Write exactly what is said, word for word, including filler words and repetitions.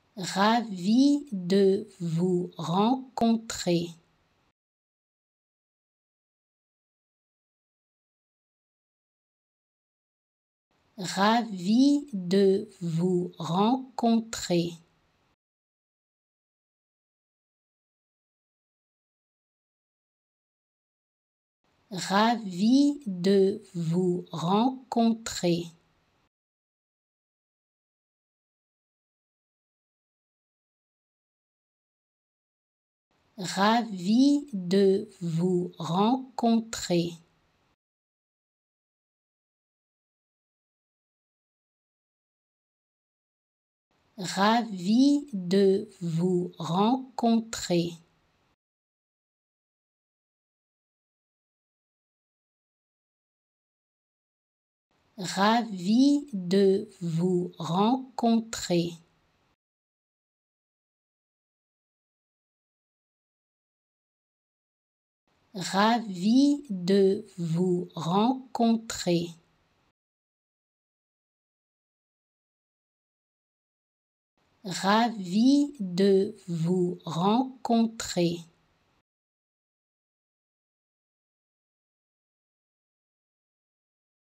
Ravi de vous rencontrer. Ravi de vous rencontrer. Ravi de vous rencontrer. Ravi de vous rencontrer. Ravi de vous rencontrer. Ravi de vous rencontrer. Ravi de vous rencontrer. Ravi de vous rencontrer.